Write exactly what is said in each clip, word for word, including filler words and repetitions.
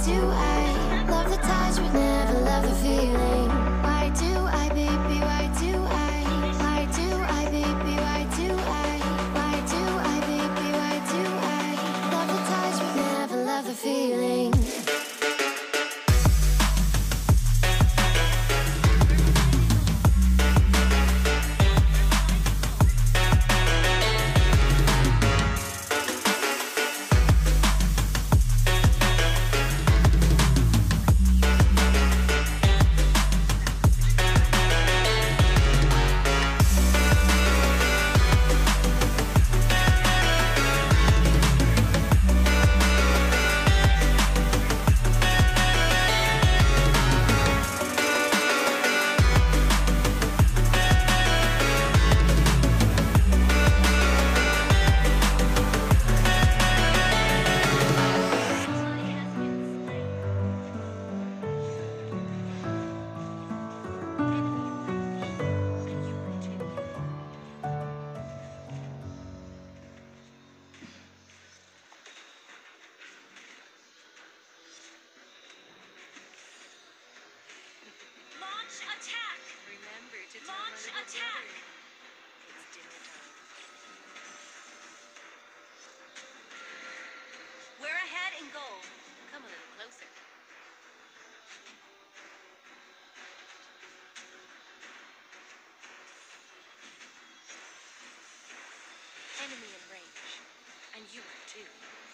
do I love the touch but never love the feeling? Why do I, baby, why do I? Why do I, baby, why do I? Why do I, baby, why do I love the touch but never love the feeling? Enemy in range, and you are too.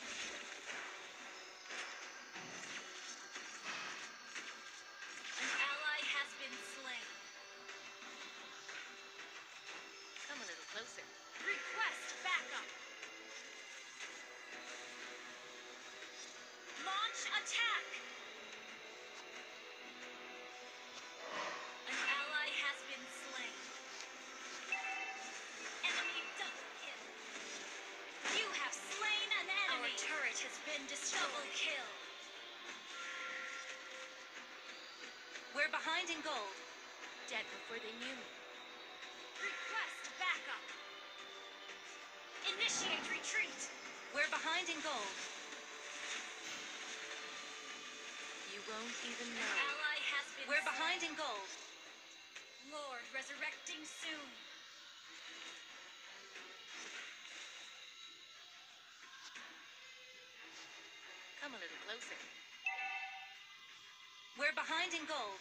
An ally has been slain. Come a little closer. Request backup. Launch attack. An ally has been slain. Enemy double kill. You have slain an enemy. Our turret has been destroyed. Double kill. We're behind in gold. Dead before they knew me. Request backup. Initiate retreat. We're behind in gold. You won't even know. Ally has been We're slain. Behind in gold. Lord resurrecting soon. Come a little closer. We're behind in gold.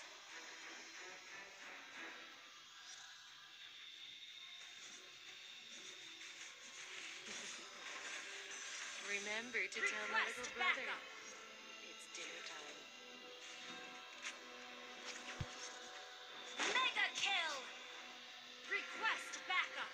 Remember to Request tell my little brother backup. It's dinner time. Mega kill! Request backup.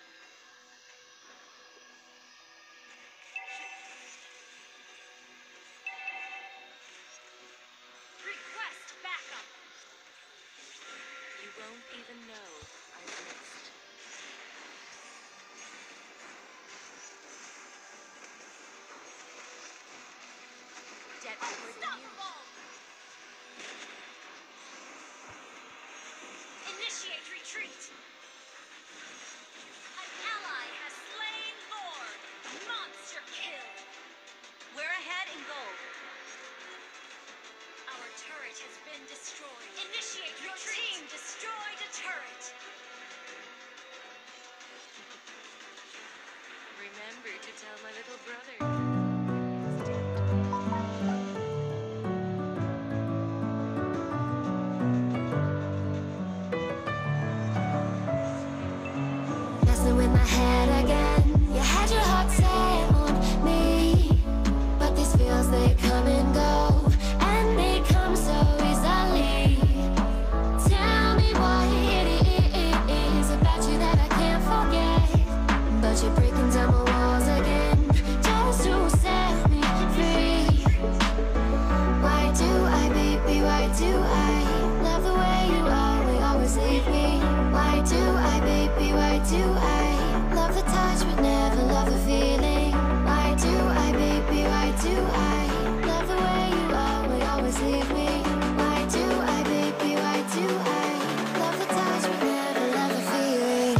Request backup. You won't even know I missed. Dead before the news. Initiate retreat. An ally has slain Lord. Monster kill. We're ahead in gold. Our turret has been destroyed. Initiate Your retreat. Team destroyed a turret. Remember to tell my little brother. With my head again, you had your heart set on me, but these feels, they come and go, and they come so easily. Tell me what it is about you that I can't forget, but you're breaking down my walls again, just to set me free. Why do I, baby, why do I love the way you always, always leave me? Why do I, baby, why do I love the touch but never love the feeling? Why do I, baby, why do I love the way you always, always leave me? Why do I, baby, why do I love the touch but never love the feeling?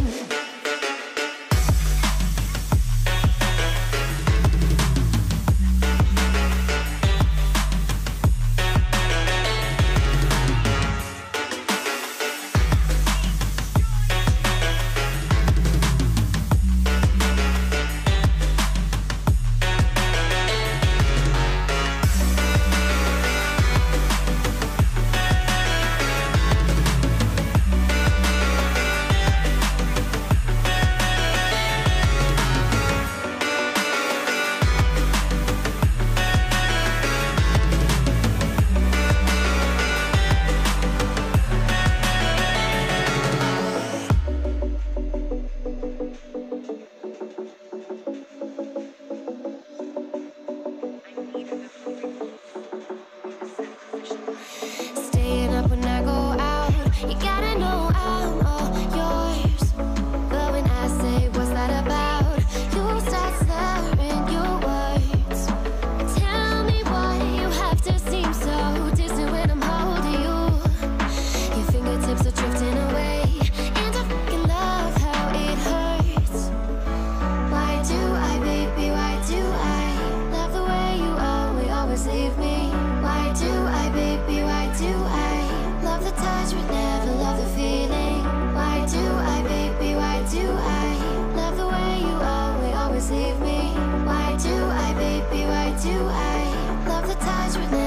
touch but never love the feeling. Why do I, baby, why do I love the way you always, always leave me? Why do I, baby, why do I love the touch but never